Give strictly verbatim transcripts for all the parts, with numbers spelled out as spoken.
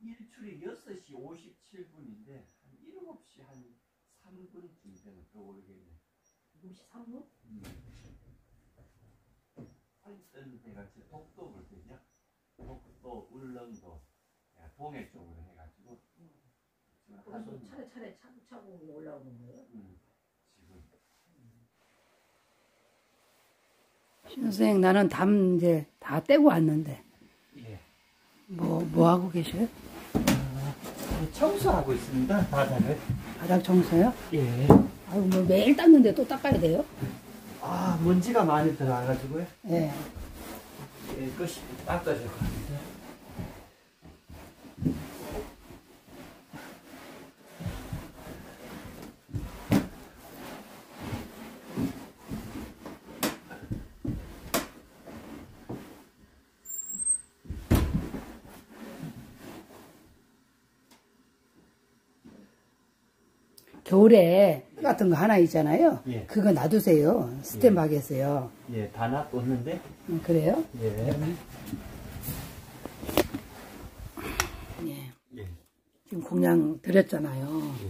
일출이 여섯 시 오십칠 분인데 한 일곱 시 한 삼 분쯤 되면 더 오르겠네. 일곱 시 삼 분? 음. 하여튼 내가 지금 독도 볼 때냐? 독도, 울릉도, 동해 쪽으로 해가지고 음. 거기서 차례차례 차곡차곡 올라오는 거예요? 음. 지금. 신선생, 나는 담 이제 다 떼고 왔는데. 예. 뭐, 뭐 하고 계셔요? 어, 청소하고 있습니다, 바닥을. 바닥 청소요? 예. 아유, 뭐 매일 닦는데 또 닦아야 돼요? 아, 먼지가 많이 들어와가지고요. 예. 깨끗이 닦아줄 겁니다. 겨울에 같은 거 하나 있잖아요. 예. 그거 놔두세요. 스탠바겠어요. 예, 다 놔뒀는데. 음, 그래요? 예. 예. 예. 지금 공양 드렸잖아요. 예.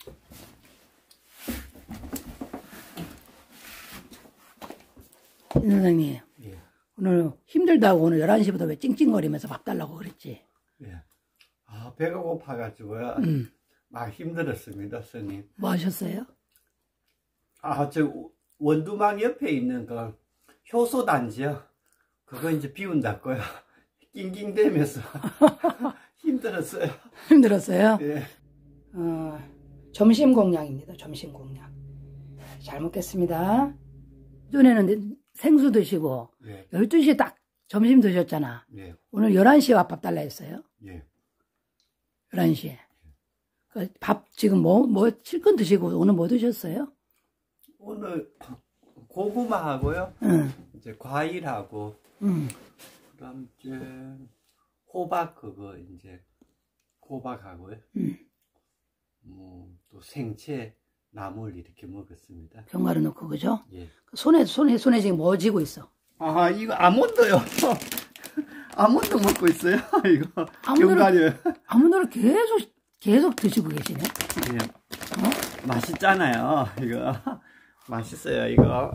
신 선생님, 예. 오늘 힘들다고 오늘 열한 시부터 왜 찡찡거리면서 밥 달라고 그랬지? 예. 아, 배가 고파가지고요. 음. 막 힘들었습니다, 스님. 뭐 하셨어요? 아, 저 원두막 옆에 있는 그 효소단지요. 그거 이제 비운다고요. 낑낑대면서 힘들었어요. 힘들었어요? 예. 어, 점심 공양입니다. 점심 공양. 잘 먹겠습니다. 전에는 생수 드시고 예. 열두 시에 딱 점심 드셨잖아. 예. 오늘 열한 시에 밥 달라 했어요. 예. 열한 시에. 그 밥 지금 뭐, 뭐, 실컷 드시고 오늘 뭐 드셨어요? 오늘 고구마하고요. 응. 이제 과일하고, 응. 그다음 이제 호박 그거 이제 호박하고요. 응. 뭐 또 생채 나물 이렇게 먹었습니다. 견과류 넣고, 그죠? 예. 손에, 손에, 손에 지금 뭐 쥐고 있어? 아, 이거 아몬드요. 아몬드 먹고 있어요. 이거 아몬드를- 견과류. 아몬드를 계속, 계속 드시고 계시네. 예. 어? 맛있잖아요. 이거 맛있어요. 이거.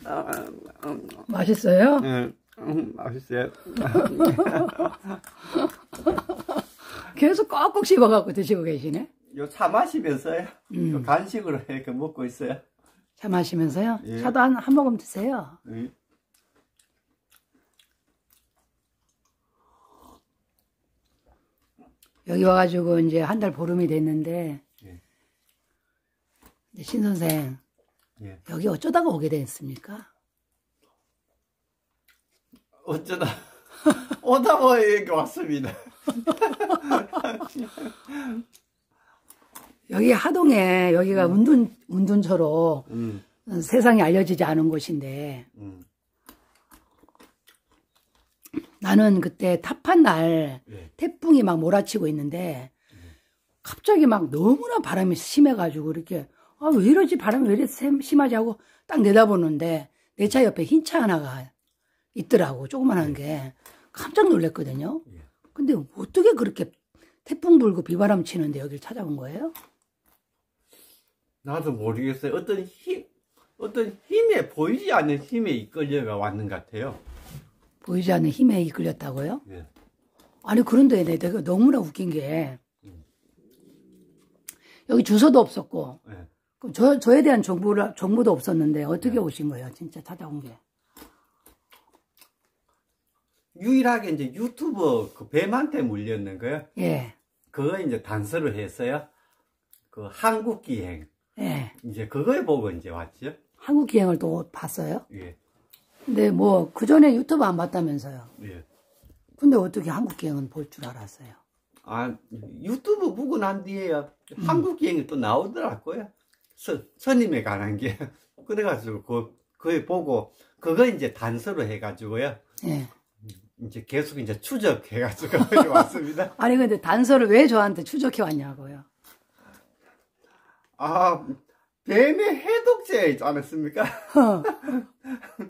맛있어요? 예. 음, 맛있어요. 계속 꼭꼭 씹어갖고 드시고 계시네. 요 차 마시면서요. 음. 요 간식으로 이렇게 먹고 있어요. 차 마시면서요? 예. 차도 한, 한 모금 드세요. 예. 여기 와가지고 이제 한 달 보름이 됐는데, 예. 이제 신 선생, 예. 여기 어쩌다가 오게 됐습니까? 어쩌다 오다 보니 여기 왔습니다. 여기 하동에, 여기가 음. 운둔, 운둔처로 음. 세상에 알려지지 않은 곳인데, 음. 나는 그때 탑한 날 예. 태풍이 막 몰아치고 있는데 갑자기 막 너무나 바람이 심해가지고 이렇게 아, 왜 이러지? 바람이 왜 이렇게 심하지? 하고 딱 내다보는데 내 차 옆에 흰 차 하나가 있더라고. 조그만한 게. 깜짝 놀랐거든요. 예. 근데 어떻게 그렇게 태풍 불고 비바람 치는데 여기를 찾아온 거예요? 나도 모르겠어요. 어떤 힘, 어떤 힘에, 보이지 않는 힘에 이끌려가 왔는 것 같아요. 보이지 않는 힘에 이끌렸다고요? 예. 아니 그런데 내가 너무나 웃긴 게 음. 여기 주소도 없었고 예. 그럼 저, 저에 대한 정보를, 정보도 없었는데 어떻게 네. 오신 거예요? 진짜 찾아온 게. 유일하게 이제 유튜버 그 뱀한테 물렸는 거요. 예. 그거 이제 단서를 했어요. 그 한국기행. 예. 이제 그걸 보고 이제 왔죠. 한국 기행을 또 봤어요? 예. 근데 뭐 그 전에 유튜브 안 봤다면서요? 예. 근데 어떻게 한국 기행은 볼 줄 알았어요? 아, 유튜브 보고 난 뒤에요. 음. 한국기행이 또 나오더라고요. 서, 선임에 관한 게. 그래가지고 그, 그거 보고 그거 이제 단서로 해가지고요. 예. 이제 계속 이제 추적해가지고 여기 왔습니다. 아니 근데 단서를 왜 저한테 추적해 왔냐고요? 아, 뱀의 해독제 있지 않았습니까?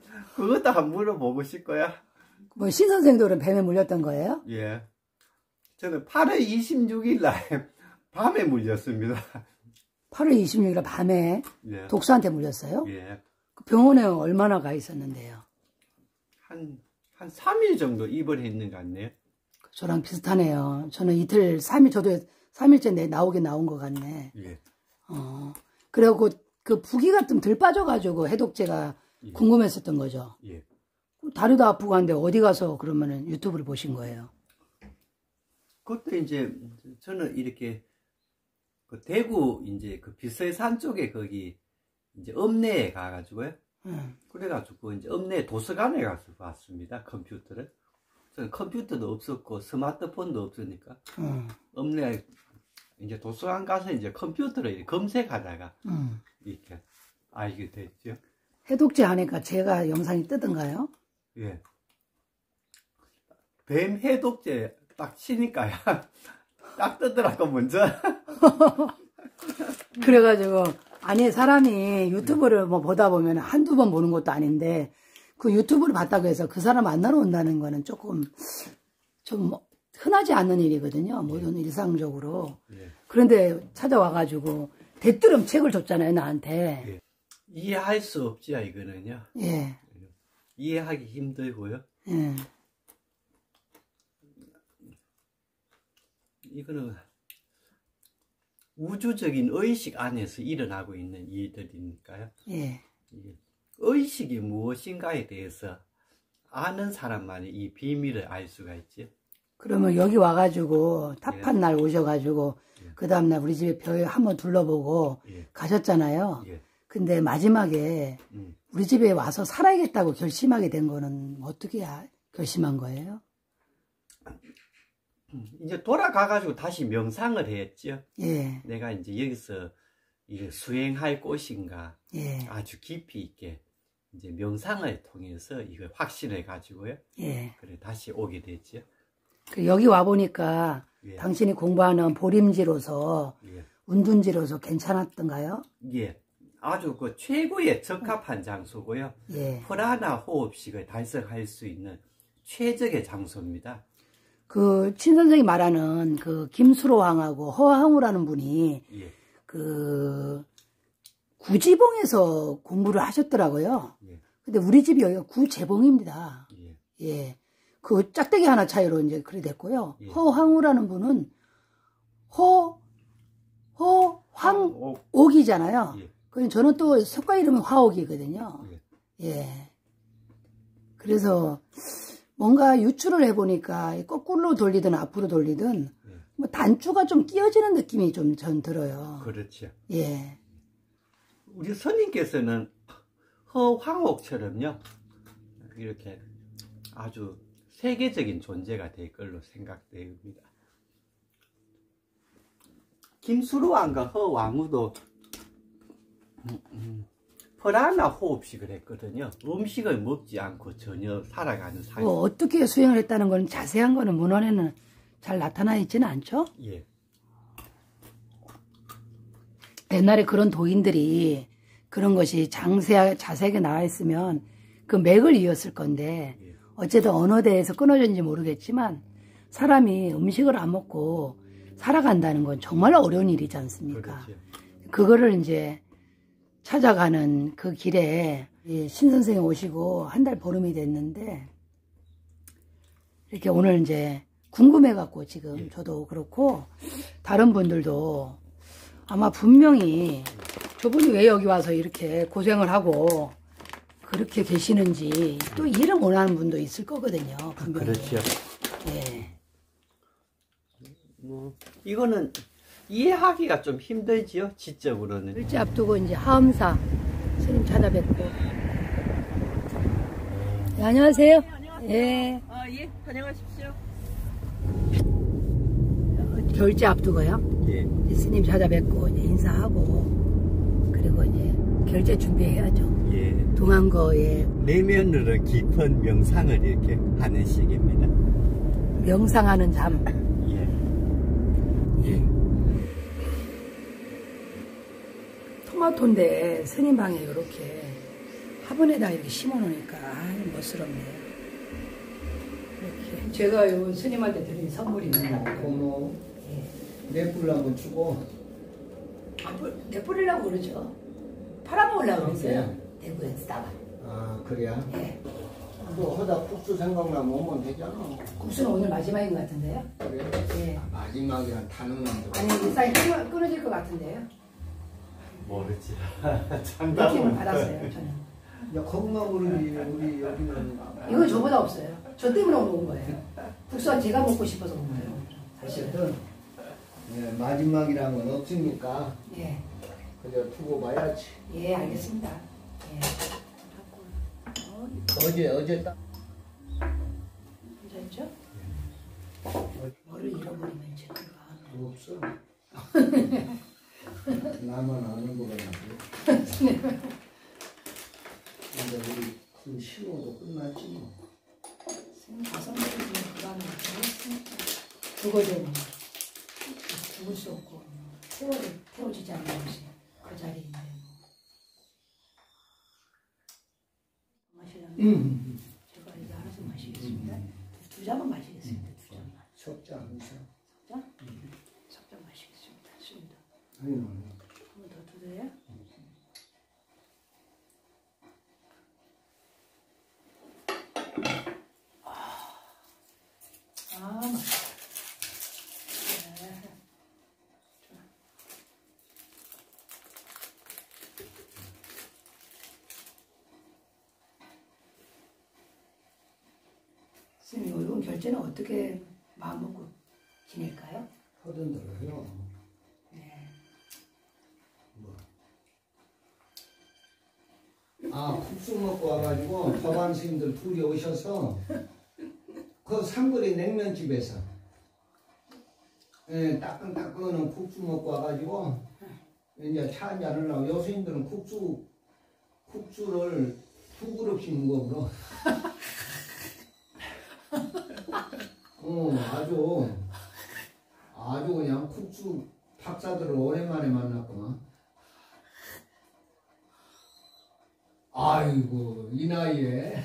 그것도 한번 물어보고 싶고요. 뭐 신 선생도 그럼 뱀에 물렸던 거예요? 예. 저는 팔월 이십육일 날 밤에 물렸습니다. 팔월 이십육일 밤에 예. 독수한테 물렸어요? 예. 그 병원에 얼마나 가 있었는데요? 한, 한 삼 일 정도 입원해 있는 것 같네요. 저랑 비슷하네요. 저는 이틀, 삼 일, 저도 삼 일째 내 나오게 나온 것 같네. 예. 어. 그리고 그 부기가 좀 덜 빠져가지고 해독제가 예. 궁금했었던 거죠. 예. 다리도 아프고 한데 어디 가서 그러면은 유튜브를 보신 거예요? 그것도 이제 저는 이렇게 그 대구 이제 그 비서산 쪽에 거기 이제 읍내에 가가지고요. 응. 그래가지고 이제 읍내 도서관에 가서 봤습니다. 컴퓨터를. 저는 컴퓨터도 없었고 스마트폰도 없으니까 응. 읍내 이제 도서관 가서 이제 컴퓨터를 검색하다가 응. 이렇게 알게 됐죠. 해독제 하니까 제가 영상이 뜨던가요? 예. 뱀 해독제 딱 치니까요. 딱 뜨더라고 먼저. 그래가지고 아니 사람이 유튜브를 뭐 보다 보면 한두 번 보는 것도 아닌데 그 유튜브를 봤다고 해서 그 사람 만나러 온다는 거는 조금 좀 흔하지 않는 일이거든요. 모든 일상적으로. 예. 그런데 찾아와가지고 대뚜름 책을 줬잖아요, 나한테. 예. 이해할 수 없지요, 이거는요. 예. 이해하기 힘들고요. 예. 이거는 우주적인 의식 안에서 일어나고 있는 일들이니까요. 예. 의식이 무엇인가에 대해서 아는 사람만이 이 비밀을 알 수가 있지. 그러면 여기 와가지고 탑한 날 오셔가지고 예. 그 다음날 우리 집에 별 한번 둘러보고 예. 가셨잖아요. 예. 근데 마지막에 음. 우리 집에 와서 살아야겠다고 결심하게 된 거는 어떻게 아- 결심한 거예요? 이제 돌아가가지고 다시 명상을 했죠. 예. 내가 이제 여기서 이제 수행할 곳인가 예. 아주 깊이 있게 이제 명상을 통해서 이걸 확신해 가지고요. 예. 그래 다시 오게 됐죠. 그 여기 와보니까 예. 당신이 공부하는 보림지로서 예. 운둔지로서 괜찮았던가요? 예. 아주 그 최고의 적합한 장소고요. 예. 프라나 호흡식을 달성할 수 있는 최적의 장소입니다. 그 친선생이 말하는 그 김수로왕하고 허황우라는 분이 예. 그 구지봉에서 공부를 하셨더라고요. 예. 근데 우리 집이 여기가 구재봉입니다. 예. 예. 그 짝대기 하나 차이로 이제 그리 됐고요. 예. 허황우라는 분은 허, 허황, 오. 옥이잖아요. 예. 그럼 저는 또 석가 이름은 화옥이거든요. 예. 예. 그래서 뭔가 유추를 해보니까 거꾸로 돌리든 앞으로 돌리든 예. 뭐 단추가 좀 끼어지는 느낌이 좀 전 들어요. 그렇죠. 예. 우리 스님께서는 허황옥처럼요. 이렇게 아주 세계적인 존재가 될 걸로 생각됩니다. 김수로왕과 허왕우도 음, 음, 프라나 호흡식을 했거든요. 음식을 먹지 않고 전혀 살아가는 삶. 뭐 어떻게 수행을 했다는 건 자세한 거는 문헌에는 잘 나타나 있지는 않죠. 예. 옛날에 그런 도인들이 그런 것이 장세, 자세하게 나와 있으면 그 맥을 이었을 건데 예. 어쨌든 어느 데에서 끊어졌는지 모르겠지만 사람이 음식을 안 먹고 살아간다는 건 정말 어려운 일이지 않습니까? 그렇죠. 그거를 이제 찾아가는 그 길에 신 선생이 오시고 한 달 보름이 됐는데 이렇게 오늘 이제 궁금해갖고 지금 예. 저도 그렇고 다른 분들도 아마 분명히 저분이 왜 여기 와서 이렇게 고생을 하고 그렇게 계시는지 또 일을 원하는 분도 있을 거거든요. 분명히. 그렇죠. 예. 뭐 이거는 이해하기가 좀 힘들지요. 지적으로는. 일찍 앞두고 이제 하엄사 스님 찾아뵙고. 네, 안녕하세요. 예. 아, 예, 다녀가십시오. 결제 앞두고요. 예. 이제 스님 찾아뵙고 이제 인사하고 그리고 이제 결제 준비해야죠. 예. 동안거에 내면으로 깊은 명상을 이렇게 하는 식입니다. 명상하는 잠. 예. 예. 토마토인데 스님 방에 이렇게 화분에다 이렇게 심어 놓으니까 아, 멋스럽네요. 제가 요 스님한테 드린 선물입니다. 고모 예. 넷불 한번 주고. 아, 뿔- 내 뿌리려고 그러죠. 팔아먹으려고 그랬어요. 그래? 대구에 쓰다가. 아 그래야? 예. 또 하다 국수 생각나면 오면 되잖아. 국수는 오늘 마지막인 것 같은데요. 그래? 예. 아, 마지막이란 단어만 들어. 아니 일상이 끊어, 끊어질 것 같은데요. 모르지. 느낌을 장담은. 받았어요 저는. 야 거기만 우리 우리 여기는 이건 저보다 없어요. 저 때문에 온 거예요. 국수가 제가 먹고 싶어서 온 거예요. 사실은. 어쨌든 예, 마지막이란 건 없으니까 예. 그저 두고 봐야지. 예, 알겠습니다. 예. 어, 어제 어제 딱 앉아있죠? 뭐를 잃어버리면 제가. 없어. 나만 아는 거라고. 근데 우리 그 신호도 끝났지 뭐. 선생님 다섯 명이 그거는 그거죠. 뭐. 죽을 수 없고 태워 태워지지 않는 것이 그 자리인데. 마시려면 음. 제가 이제 알아서 마시겠습니다. 두, 두 잔만 마시겠습니다. 두 잔만. 석자 항상. 자, 석잔 마시겠습니다. 씁니다. 아니 한 번 더 드세요. 아, 맛있다. 네. 좋아. 선생님, 이번 결제는 어떻게 마음 먹고 지낼까요? 하던 대로 해요. 네. 뭐. 아 국수 먹고 와가지고 법안 스님들 둘이 오셔서 그 상거리 냉면집에서 예, 따끈따끈한 국수 먹고 와가지고 이제 차 한잔 하려고 여수인들은 국수 국수를 두 그릇씩 먹어. 어 아주 아주 그냥 국수 박사들을 오랜만에 만났구만. 아이고 이 나이에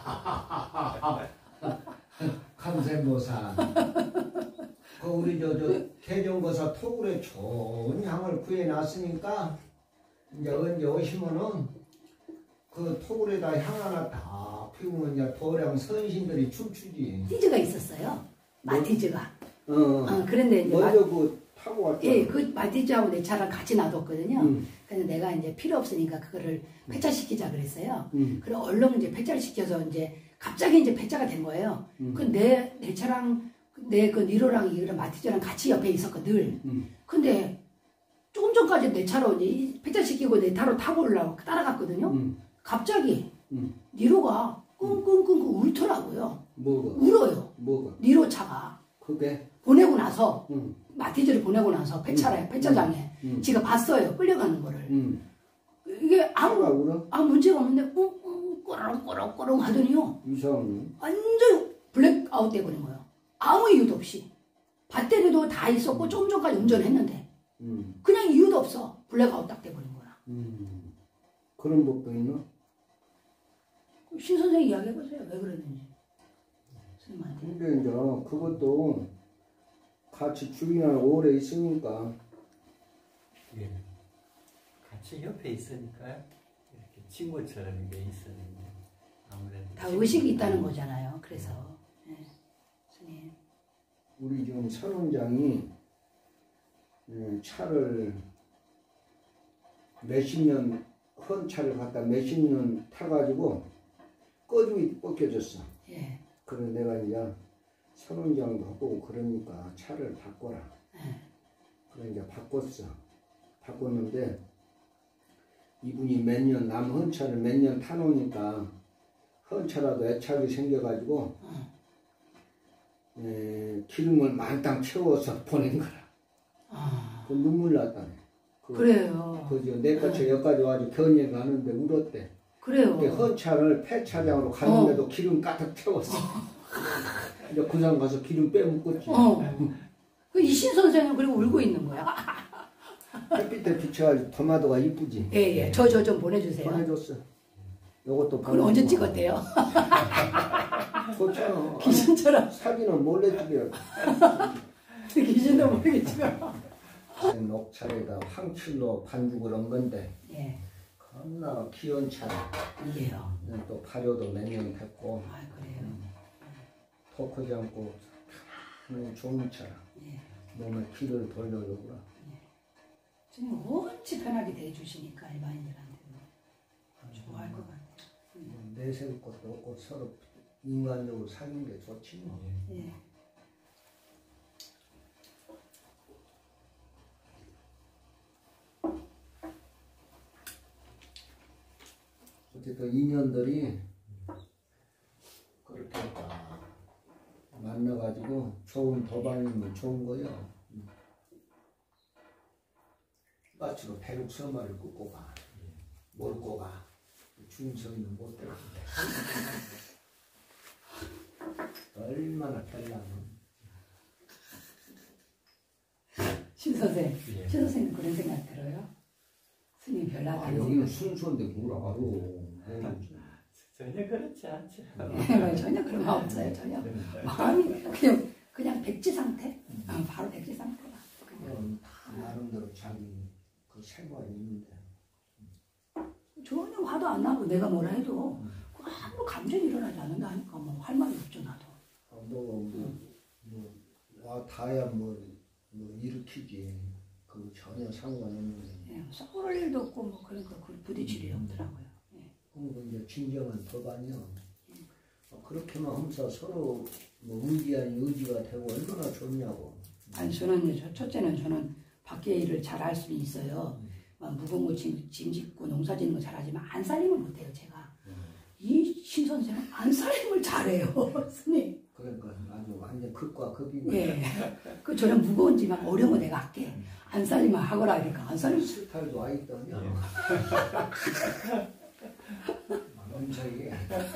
감샘보살 그 우리 저 저 개정보살 토굴에 좋은 향을 구해놨으니까 이제 언제 오시면은 그 토굴에다 향 하나 다 피우면 이제 도량 선신들이 춤추지. 티즈가 있었어요. 마티즈가. 어. 어, 그런데 이제 마, 먼저 그 타고 왔잖아. 예, 그 마티즈하고 내 차랑 같이 놔뒀거든요. 음. 그래서 내가 이제 필요 없으니까 그거를 폐차시키자 그랬어요. 음. 그래 얼른 이제 폐차를 시켜서 이제 갑자기 이제 폐차가 된 거예요. 음. 그 내 내 차랑 내 그 니로랑 이 마티즈랑 같이 옆에 있었거 늘. 음. 근데 조금 전까지 내 차로 이제 폐차시키고 내 차로 타고 올라고 따라갔거든요. 음. 갑자기 음. 니로가 끙끙끙끙 울더라고요. 뭐가? 울어요. 뭐가? 니로 차가 그게? 보내고 나서 응. 마티즈를 보내고 나서 폐차래 폐차장에 음. 지가 봤어요. 끌려가는 거를. 응. 이게 차가 아무 울어? 아무 문제가 없는데 웅웅 꼬랑꼬랑꼬랑 하더니요. 이상해. 완전 블랙아웃 돼버린 거예요. 아무 이유도 없이. 배터리도 다 있었고 조금 전까지 운전했는데 응. 그냥 이유도 없어. 블랙아웃 딱 돼버린 거야. 음. 그런 법도 있나? 신 선생 이야기해보세요. 왜 그랬는지. 선생님한테. 근데 이제 그것도 같이 주인을 오래 있으니까 예. 같이 옆에 있으니까요. 이렇게 친구처럼 이게 있었는데 아무래도 다 의식이 있다는 거잖아요. 그래서 네. 선생님. 우리 지금 선원장이 음, 차를 몇십 년 헌 차를 갖다 몇십 년 타가지고 꺼죽이 벗겨졌어. 예. 그래 내가 이제 선원장도 하고 그러니까 차를 바꿔라. 예. 그래 이제 바꿨어. 바꿨는데 이분이 몇 년 남 헌차를 몇 년 타놓으니까 헌차라도 애착이 생겨가지고 어. 에, 기름을 만땅 채워서 보낸 거라. 아. 그 눈물 났다네. 그, 그래요. 그저 내까지 여기까지 와서 견예가 하는데 울었대. 그래요. 근데 헌차를 폐차장으로 가는데도 기름 가득 채웠어. 이제 구장 가서 기름 빼먹었지. 어. 그 이신 선생은 그리고 울고 있는 거야. 햇빛에 비춰가지고 토마토가 이쁘지. 예, 예. 저, 저 좀 보내주세요. 보내줬어. 요것도 그걸 언제 찍었대요? 그 좋잖아. 귀신처럼. 사기는 몰래 죽여. 귀신도 모르겠지만. 녹차에다 황칠로 반죽을 한 건데 예. 겁나 귀여운 차라. 이게요. 또 발효도 몇 년 됐고 아, 그래요. 토크지 않고 참 좋은 차라. 예. 몸에 기를 돌려주구나. 지금 원치 편하게 대해주시니까 일반인들한테는 좋아할 것 같아요. 내세울 것도 없고 서로 인간적으로 사귄 게 좋지 뭐. 예. 어쨌든 인연들이 그렇게 딱 만나가지고 좋은 도반이면 좋은 거요. 까치로 배룩서마를 끄고 가. 몰고 가. 중성이는 못 들어간다. 얼마나 별나면. 신 선생, 예. 신 선생님 그런 생각 들어요? 스님 별나다. 아, 여기는 순수한데 뭘 알아. 전혀 그렇지 않죠. 네, 전혀 그런 거 없어요. 전혀. 마음이 그냥 그냥 백지 상태. 어, 바로 백지 상태가. 그냥 나름대로 자기 그 생활이 있는데. 전혀 화도 안 나고 내가 뭐라 해도 아무 감정이 일어나지 않는다니까 뭐 할 말이 없죠 나도. 아, 뭐, 뭐, 뭐, 와, 다야 뭐, 뭐 일으키지. 그 전혀 상관없는데. 예, 싸울 일도 없고 뭐 그러니까 그 부딪힐 일이 없더라고요. 예. 그럼 이제 진정한 법안이요. 아, 그렇게만 하면서 서로 뭐 의지 아닌 의지가 되고 얼마나 좋냐고. 아니 저는 저, 첫째는 저는 밖에 일을 잘 할 수는 있어요. 막 무거운 거 짐, 짐 짓고 농사 짓는 거 잘하지만 안 살림을 못해요 제가. 이 신 선생은 안 살림을 잘해요. 스님. 그러니까 아주 완전 극과 극이고. 예. 그 저는 무거운 짐만 어려운 거 내가 할게. 안 살림만 하거라 그러니까 안 살림. 스타일도 와 있더냐. 엄청이.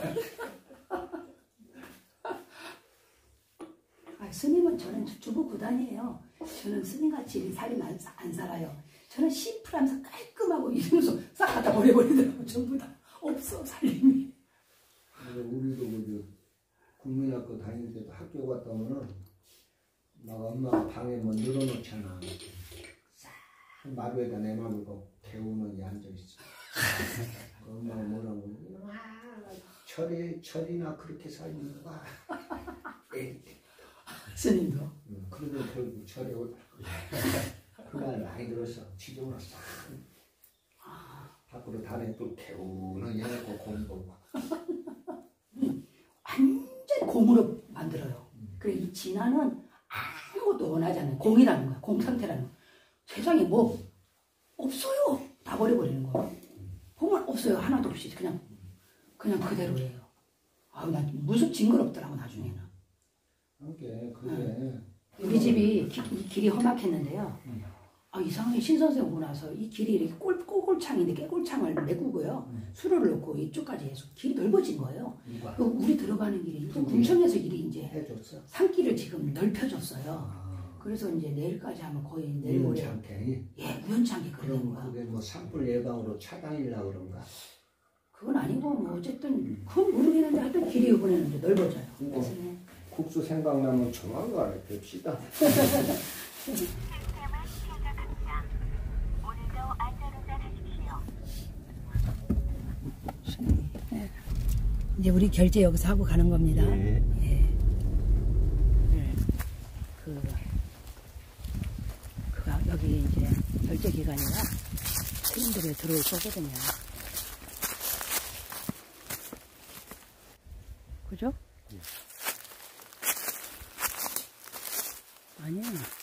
아, 스님은 저는 주부 구단이에요. 저는 스님같이 살림 안, 안 살아요. 저는 심플하면서 깔끔하고 이러면서 싹 갖다 버려버리더라고. 전부 다 없어 살림이. 우리도 그 국민학교 다닐 때도 학교 갔다 오면은 막 엄마가 방에 뭐 늘어놓잖아. 싹 마루에다 내놔놓고 개우는 애 앉아있어. 그 엄마가 뭐라고 철이, 철이나 그렇게 살는 거야. 스님도. 응, 그래도 결국 철이 오다. 그날 나이 들어서 지저분해서 싹 밖으로 다니 또 개우는 애 갖고 공부하고. 완전 공으로 만들어요. 그래 이 진화는 아무것도 원하지 않는 공이라는 거야. 공 상태라는 거야. 세상에 뭐 없어요. 다 버려버리는 거야. 보면 없어요. 하나도 없이 그냥 그냥 그대로예요. 아우 난 무슨 징그럽더라고 나중에는. 그게 그게 우리 집이 기, 이 길이 험악했는데요. 아 이상하게 신선생 오고 나서 이 길이 이렇게 꼴, 꼬골창인데 깨골창을 메꾸고요. 수로를 넣고 이쪽까지 해서 길이 넓어진 거예요. 누가 그 우리 들어가는 길이 군청에서 길이 이제 해줬어? 산길을 지금 넓혀줬어요. 아, 그래서 이제 내일까지 하면 거의 내일 모레 우연찮게. 예 우연치 않게 그런 그럼 거야. 그게 뭐 산불 예방으로 차단이라 그런가? 그건 아니고 뭐 어쨌든 그건 모르겠는데 하여튼 길이 이번에는 이제 넓어져요. 음. 그래서 국수 생각나면 조만간에 뵙시다. 이제 우리 결제 여기서 하고 가는 겁니다. 예. 예. 네. 그, 그, 여기 이제 결제 기간이라 스님들이 들어올 거거든요. 그죠? 예. 아니야.